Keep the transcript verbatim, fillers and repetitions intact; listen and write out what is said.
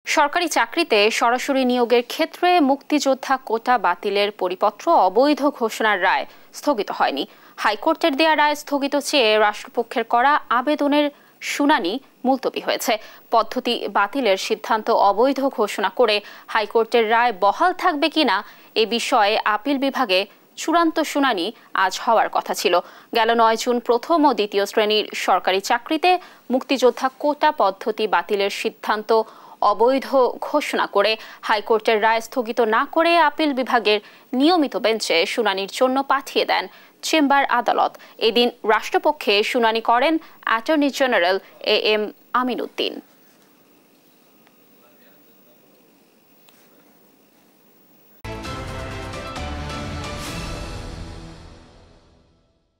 সরকারি চাকরিতে সরাসরি নিয়োগের ক্ষেত্রে মুক্তিযোদ্ধা কোটা বাতিলের পরিপত্র অবৈধ ঘোষণার রায় স্থগিত হয়নি। হাইকোর্টের দেয়া রায় স্থগিত চেয়ে রাষ্ট্রপক্ষের করা আবেদনের শুনানি মুলতবি হয়েছে। পদ্ধতি বাতিলের সিদ্ধান্ত অবৈধ ঘোষণা করে হাইকোর্টের রায় বহাল থাকবে কিনা এ বিষয়ে আপিল বিভাগে চূড়ান্ত শুনানি আজ হওয়ার কথা ছিল। গেল নয় জুন প্রথম ও দ্বিতীয় শ্রেণীর সরকারি চাকরিতে মুক্তিযোদ্ধা কোটা পদ্ধতি বাতিলের সিদ্ধান্ত অবৈধ ঘোষণা করে হাইকোর্টের রায় স্থগিত না করে আপিল বিভাগের নিয়মিত বেঞ্চে শুনানির জন্য পাঠিয়ে দেন চেম্বার আদালত। এদিন রাষ্ট্রপক্ষে শুনানি করেন attorney general A M Amin Uddin.